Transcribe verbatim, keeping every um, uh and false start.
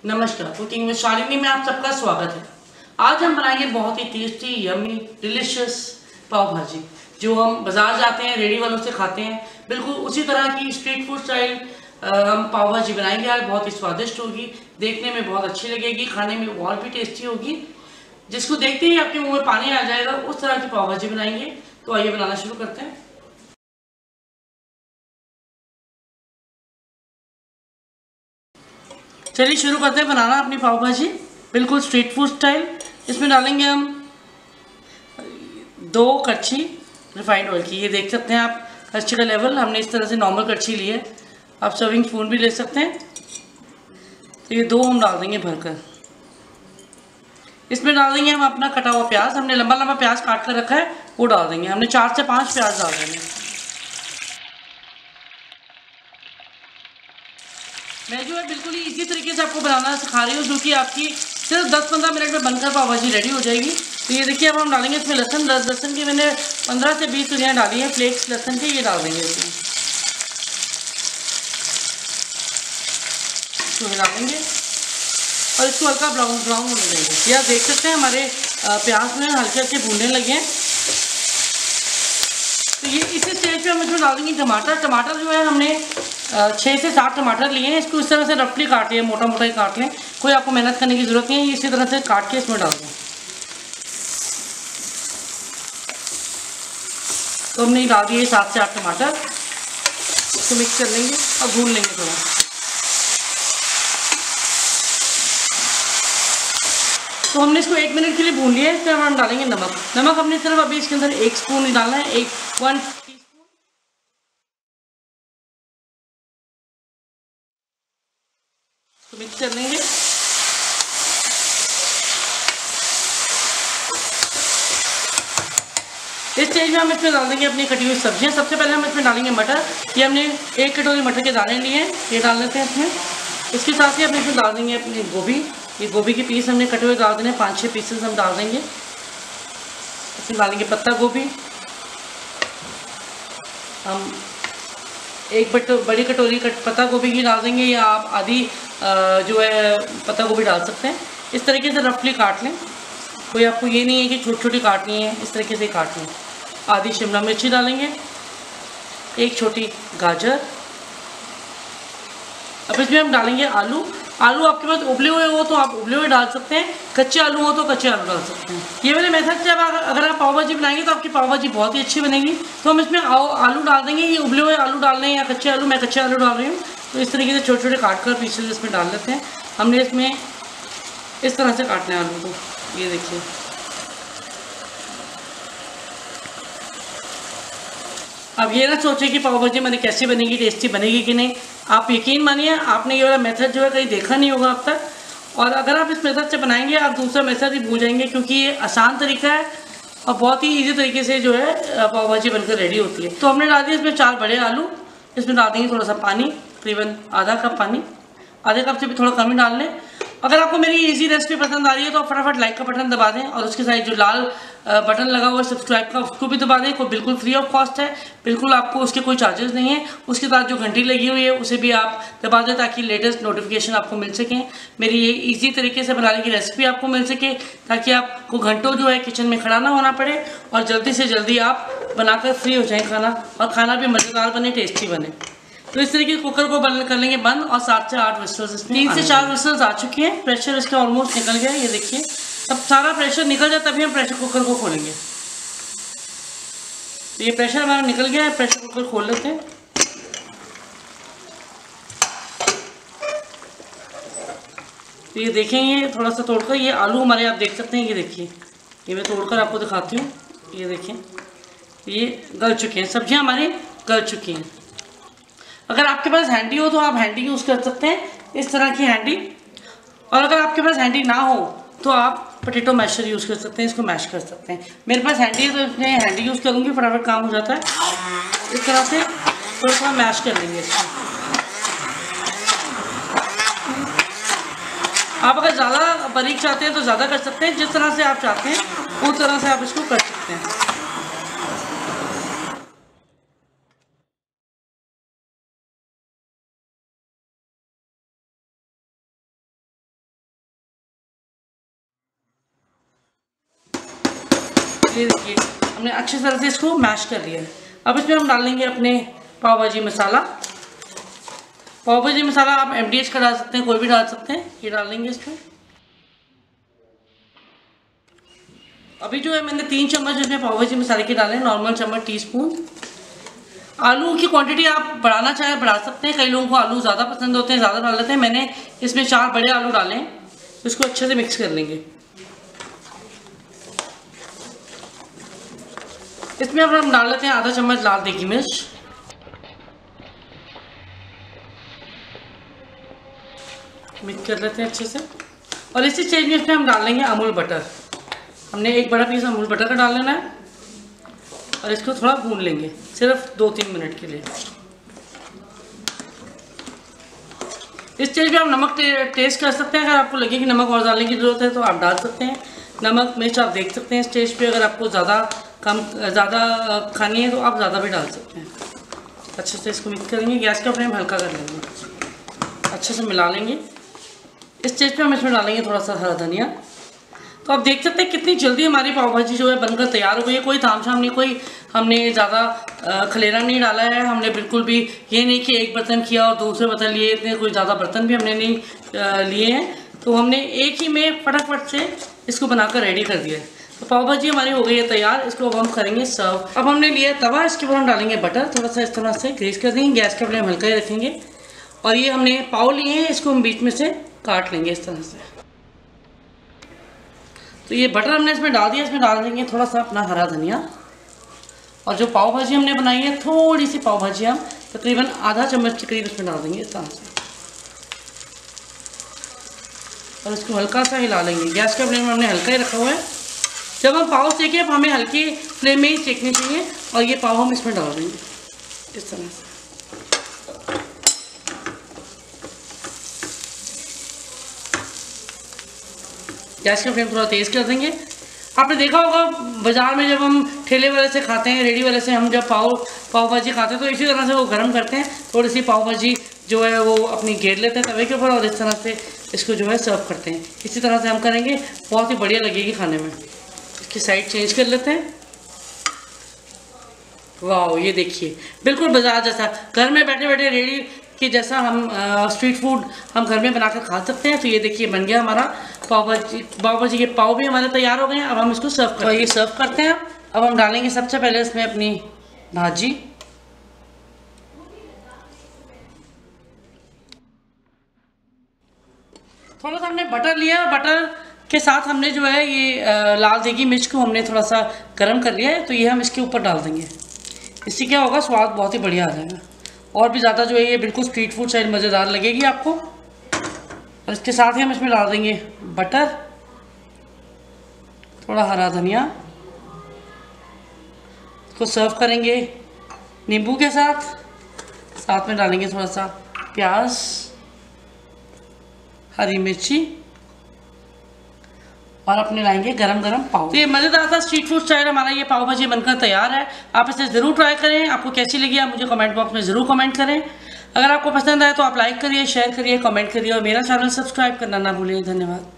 नमस्कार, cooking with Shalini में आप सबका स्वागत है। आज हम बनाएंगे बहुत ही tasty, yummy, delicious pav bhaji, जो हम बाजार जाते हैं रेडी वालों से खाते हैं। बिल्कुल उसी तरह की स्ट्रीट फूड स्टाइल हम पाव भाजी बनाएंगे आज। बहुत ही स्वादिष्ट होगी, देखने में बहुत अच्छी लगेगी, खाने में और भी टेस्टी होगी। जिसको देखते ही आपके मुंह में पानी आ जाएगा, उस तरह की पाव भाजी बनाएंगे। तो आइए बनाना शुरू करते हैं। चलिए शुरू करते हैं बनाना अपनी पाव भाजी, बिल्कुल स्ट्रीट फूड स्टाइल। इसमें डालेंगे हम दो कच्ची रिफाइंड ऑयल की। ये देख सकते हैं आप कच्ची का लेवल, हमने इस तरह से नॉर्मल कच्ची ली है। आप सर्विंग स्पून भी ले सकते हैं। तो ये दो हम डाल देंगे भरकर। इसमें डाल देंगे हम अपना कटा हुआ प्याज। हमने लंबा लंबा प्याज काट कर रखा है, वो डाल देंगे। हमने चार से पाँच प्याज डाल देंगे। मैं जो है बिल्कुल ही इसी तरीके से आपको बनाना सिखा रही हूँ, जो कि आपकी सिर्फ दस पंद्रह मिनट में बनकर पाव भाजी रेडी हो जाएगी। तो ये देखिए, अब हम डालेंगे इसमें लहसुन। लहसुन की मैंने पंद्रह से बीस तुरियाँ डाली हैं, फ्लेक्स लहसुन के, ये डाल देंगे इसमें। इसको हिला देंगे और इसको हल्का ब्राउन ब्राउन होने देंगे। ये आप देख सकते हैं हमारे प्याज में हल्के हल्के भूनने लगे हैं। तो ये इसी स्टेज पे हम इसमें डाल देंगे टमाटर। टमाटर जो है हमने छः से सात टमाटर लिए हैं। इसको इस तरह से रफली काट लिया, मोटा मोटा ही काट लें, कोई आपको मेहनत करने की ज़रूरत नहीं है। इसी तरह से काट के इसमें डाल दें। तो हमने डाल दिए सात से आठ टमाटर। इसको मिक्स कर लेंगे और भून लेंगे थोड़ा। तो हमने इसको एक मिनट के लिए भून लिया है। इसमें हम डालेंगे नमक। नमक हमने सिर्फ अभी इसके अंदर एक स्पून ही डालना है, एक वन टीस्पून। तो मिक्स कर लेंगे। इस स्टेज में हम इसमें डाल देंगे अपनी कटी हुई सब्जियां। सबसे पहले हम इसमें डालेंगे मटर। ये हमने एक कटोरी मटर के दाने लिए हैं, ये डाल देते हैं इसमें। इसके साथ ही हम इसमें डाल देंगे अपनी गोभी। ये गोभी के पीस हमने कटे हुए डाल देने, पाँच छः पीसेस हम डाल देंगे। इसमें डालेंगे पत्ता गोभी। हम एक बट बड़ी कटोरी कट पत्ता गोभी की डाल देंगे, या आप आधी जो है पत्ता गोभी डाल सकते हैं। इस तरीके से रफली काट लें। कोई आपको ये नहीं है कि छोटी छोटी काटनी है, इस तरीके से काट लें। आधी शिमला मिर्ची डालेंगे, एक छोटी गाजर। अब इसमें हम डालेंगे आलू। आलू आपके पास उबले हुए हो तो आप उबले हुए डाल सकते हैं, कच्चे आलू हो तो कच्चे आलू डाल सकते हैं। ये वाले मेथड से अब अगर आप पाव भाजी बनाएंगे तो आपकी पाव भाजी बहुत ही अच्छी बनेगी। तो हम इसमें आलू डाल देंगे। ये उबले हुए आलू डाल रहे हैं या कच्चे आलू, मैं कच्चे आलू डाल रही हूँ। तो इस तरीके से छोटे छोटे काट कर पीसेस इसमें डाल लेते हैं। हमने इसमें इस तरह से काटना है आलू को, ये देखिए। अब ये ना सोचें कि पाव भाजी मैंने कैसी बनेगी, टेस्टी बनेगी कि नहीं। आप यकीन मानिए, आपने ये वाला मेथड जो है कहीं देखा नहीं होगा अब तक। और अगर आप इस मेथड से बनाएंगे, आप दूसरा मेथड ही भूल जाएंगे, क्योंकि ये आसान तरीका है और बहुत ही इजी तरीके से जो है पाव भाजी बनकर रेडी होती है। तो हमने डाल दिया इसमें चार बड़े आलू। इसमें डाल देंगे थोड़ा सा पानी, तकरीबन आधा कप पानी। आधे कप से भी थोड़ा कम ही डाल लें। अगर आपको मेरी इजी रेसिपी पसंद आ रही है तो आप फटाफट लाइक का बटन दबा दें, और उसके साथ जो लाल बटन लगा हुआ है सब्सक्राइब का, उसको भी दबा दें। कोई बिल्कुल फ्री ऑफ कॉस्ट है, बिल्कुल आपको उसके कोई चार्जेस नहीं है। उसके साथ जो घंटी लगी हुई है उसे भी आप दबा दें, ताकि लेटेस्ट नोटिफिकेशन आपको मिल सकें, मेरी ये इजी तरीके से बनाने की रेसिपी आपको मिल सके, ताकि आपको घंटों जो है किचन में खड़ा ना होना पड़े और जल्दी से जल्दी आप बनाकर फ्री हो जाएँ खाना, और खाना भी मज़ेदार बने, टेस्टी बने। तो इस तरीके कुकर को बंद कर लेंगे बंद, और सात से आठ विस्टल्स इसमें, तीन से चार विस्टल्स आ चुके हैं। प्रेशर इसका ऑलमोस्ट निकल गया है, ये देखिए। अब सारा प्रेशर निकल जाए तभी हम प्रेशर कुकर को खोलेंगे। तो ये प्रेशर हमारा निकल गया है, प्रेशर कुकर खोल लेते हैं। तो ये देखेंगे थोड़ा सा तोड़कर, ये आलू हमारे आप देख सकते हैं, ये देखिए। ये मैं तोड़कर आपको दिखाती हूँ, ये देखिए, ये गल चुके हैं, सब्जियाँ हमारी गल चुकी हैं। अगर आपके पास हैंडी हो तो आप हैंडी यूज़ कर सकते हैं, इस तरह की हैंडी। और अगर आपके पास हैंडी ना हो तो आप पोटैटो मैशर यूज़ कर सकते हैं, इसको मैश कर सकते हैं। मेरे पास हैंडी है तो इसमें हैंडी यूज़ करूँगी, फटाफट काम हो जाता है। इस तरह से थोड़ा सा मैश कर लेंगे इसको। आप अगर ज़्यादा बारीक चाहते हैं तो ज़्यादा कर सकते हैं, जिस तरह से आप चाहते हैं उस तरह से आप इसको कर सकते हैं। ये देखिए हमने अच्छी तरह से इसको मैश कर लिया है। अब इसमें हम डाल लेंगे अपने पाव भाजी मसाला। पाव भाजी मसाला आप एम डी एच का डाल सकते हैं, कोई भी डाल सकते हैं। ये डाल देंगे इसमें। अभी जो है मैंने तीन चम्मच इसमें पाव भाजी मसाले के डाले, नॉर्मल चम्मच टी स्पून। आलू की क्वांटिटी आप बढ़ाना चाहे बढ़ा सकते हैं, कई लोगों को आलू ज़्यादा पसंद होते हैं, ज़्यादा डाल लेते हैं। मैंने इसमें चार बड़े आलू डाले, इसको अच्छे से मिक्स कर लेंगे। इसमें अब हम डाल लेते हैं आधा चम्मच लाल देगी मिर्च, मिक्स कर लेते हैं अच्छे से। और इसी स्टेज में इसमें हम डाल लेंगे अमूल बटर। हमने एक बड़ा पीस अमूल बटर का डाल लेना है और इसको थोड़ा भून लेंगे, सिर्फ दो तीन मिनट के लिए। इस स्टेज पे आप नमक टे, टेस्ट कर सकते हैं। अगर आपको लगे कि नमक और डालने की ज़रूरत है तो आप डाल सकते हैं। नमक मिर्च आप देख सकते हैं स्टेज पे। अगर आपको ज़्यादा कम ज़्यादा खानी है तो आप ज़्यादा भी डाल सकते हैं। अच्छे से इसको मिक्स करेंगे, गैस का फ्लेम हल्का कर लेंगे, अच्छे से मिला लेंगे। इस स्टेज पे हम इसमें डालेंगे थोड़ा सा हरा धनिया। तो आप देख सकते हैं कितनी जल्दी हमारी पाव भाजी जो है बनकर तैयार हो गई है। कोई तामझाम नहीं, कोई हमने ज़्यादा खलेरा नहीं डाला है। हमने बिल्कुल भी ये नहीं कि एक बर्तन किया और दूसरे बर्तन लिए, इतने कोई ज़्यादा बर्तन भी हमने नहीं लिए हैं। तो हमने एक ही में फटाफट से इसको बनाकर रेडी कर दिया है। तो पाव भाजी हमारी हो गई है तैयार। इसको अब हम करेंगे सर्व। अब हमने लिया तवा, इसके ऊपर हम डालेंगे बटर, थोड़ा सा इस तरह से ग्रीस कर देंगे। गैस का फ्लेम हल्का ही रखेंगे। और ये हमने पाव लिए हैं, इसको हम बीच में से काट लेंगे इस तरह से। तो ये बटर हमने इसमें डाल दिया। इसमें डाल देंगे थोड़ा सा अपना हरा धनिया। और जो पाव भाजी हमने बनाई है, थोड़ी सी पाव भाजी हम तकरीबन आधा चम्मच के करीब इसमें डाल देंगे इस तरह से। और इसको हल्का सा हिला लेंगे। गैस का फ्लेम हमने हल्का ही रखा हुआ है। जब हम पाव सेकें अब हमें हल्के फ्लेम में ही सेकने चाहिए। और ये पाव हम इसमें डाल देंगे इस तरह से। गैस का फ्लेम थोड़ा तेज़ कर देंगे। आपने देखा होगा बाज़ार में जब हम ठेले वाले से खाते हैं, रेडी वाले से हम जब पाव पाव भाजी खाते हैं तो इसी तरह से वो गर्म करते हैं। थोड़ी सी पाव भाजी जो है वो अपनी घेर लेते हैं तवे के ऊपर और इस तरह से इसको जो है सर्व करते हैं। इसी तरह से हम करेंगे, बहुत ही बढ़िया लगेगी खाने में। इसकी साइड चेंज कर लेते हैं। वाह, ये देखिए बिल्कुल बाजार जैसा, घर में बैठे बैठे रेडी कि जैसा हम आ, स्ट्रीट फूड हम घर में बनाकर खा सकते हैं। तो ये देखिए बन गया हमारा पाव भाजी। पाव भाजी के पाव भी हमारे तैयार हो गए हैं। अब हम इसको सर्व करते हैं। ये सर्व करते हैं। अब हम डालेंगे सबसे पहले इसमें अपनी भाजी। थोड़ा सा हमने बटर लिया, बटर के साथ हमने जो है ये आ, लाल देगी मिर्च को हमने थोड़ा सा गर्म कर लिया है। तो ये हम इसके ऊपर डाल देंगे। इससे क्या होगा, स्वाद बहुत ही बढ़िया आ जाएगा। और भी ज़्यादा जो है ये बिल्कुल स्ट्रीट फूड शायद मज़ेदार लगेगी आपको। और इसके साथ ही हम इसमें डाल देंगे बटर, थोड़ा हरा धनिया। इसको सर्व करेंगे नींबू के साथ। साथ में डालेंगे थोड़ा सा प्याज, हरी मिर्ची और अपने लाएंगे गरम गरम पाव। तो ये मज़ेदार सा स्ट्रीट फूड स्टाइल हमारा ये पाव भाजी बनकर तैयार है। आप इसे ज़रूर ट्राई करें। आपको कैसी लगी आप मुझे कमेंट बॉक्स में ज़रूर कमेंट करें। अगर आपको पसंद आए तो आप लाइक करिए, शेयर करिए, कमेंट करिए और मेरा चैनल सब्सक्राइब करना ना भूलिए। धन्यवाद।